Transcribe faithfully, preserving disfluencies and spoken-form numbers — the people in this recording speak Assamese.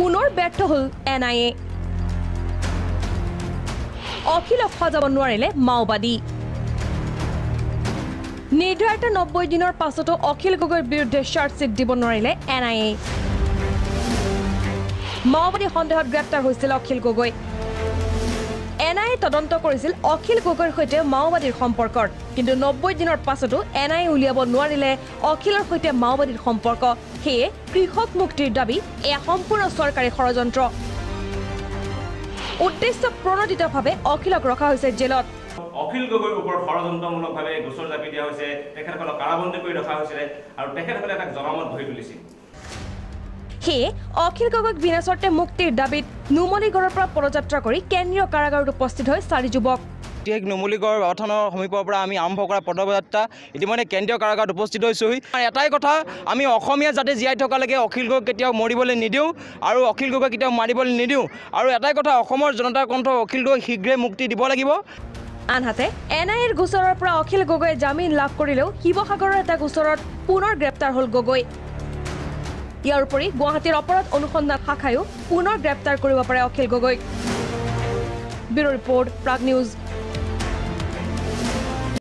পুনৰ ব্যৰ্থ হ'ল এন আই এ অখিলক সজাব নোৱাৰিলে মাওবাদী নিৰ্ধাৰিত নব্বৈ দিনৰ পাছতো অখিল গগৈৰ বিৰুদ্ধে চাৰ্জশ্বিট দিব নোৱাৰিলে এন আই এ মাওবাদী সন্দেহত গ্ৰেপ্তাৰ হৈছিল Akhil Gogoi N I A তদন্ত কৰিছিল অখিল গগৈৰ সৈতে মাওবাদীৰ সম্পৰ্কৰ কিন্তু নব্বৈ দিনৰ পাছতো এন আই এ উলিয়াব নোৱাৰিলে অখিলৰ সৈতে মাওবাদীৰ সম্পৰ্ক সেয়ে কৃষক মুক্তিৰ দাবী এয়া সম্পূৰ্ণ চৰকাৰী ষড়যন্ত্ৰ উদ্দেশ্য প্ৰণোদিতভাৱে অখিলক ৰখা হৈছে জেলত অখিল গগৈৰ ওপৰত ষড়যন্ত্ৰমূলকভাৱে গোচৰ জাপি দিয়া হৈছে তেখেতসকলক কাৰাবন্দী কৰি ৰখা হৈছিলে আৰু তেখেতসকলে এটা জনমত গঢ়ি তুলিছিল সেয়ে অখিল গগৈক বিনা চৰ্তে মুক্তিৰ দাবীত নুমলীগড়ৰ পৰা পদযাত্ৰা কৰি কেন্দ্ৰীয় কাৰাগাৰত উপস্থিত হয় চাৰি যুৱক নুমলীগড় থানৰ সমীপৰ পৰা আমি আৰম্ভ কৰা পদযাত্ৰা ইতিমধ্যে কেন্দ্ৰীয় কাৰাগাৰত উপস্থিত হৈছোহি এটাই কথা আমি অসমীয়া যাতে জীয়াই থকালৈকে অখিল গগৈক কেতিয়াও মৰিবলৈ নিদিওঁ আৰু অখিল গগৈক কেতিয়াও মাৰিবলৈ নিদিওঁ আৰু এটাই কথা অসমৰ জনতাৰ কণ্ঠ অখিল গগৈক শীঘ্ৰে মুক্তি দিব লাগিব আনহাতে এন আই এৰ গোচৰৰ পৰা অখিল গগৈয়ে জামিন লাভ কৰিলেও শিৱসাগৰৰ এটা গোচৰত পুনৰ গ্ৰেপ্তাৰ হ'ল গগৈ ইয়াৰ উপৰি গুৱাহাটীৰ অপৰাধ অনুসন্ধান শাখায়ো পুনৰ গ্ৰেপ্তাৰ কৰিব পাৰে অখিল গগৈক ব্যুৰ ৰিপৰ্ট প্ৰাগ নিউজ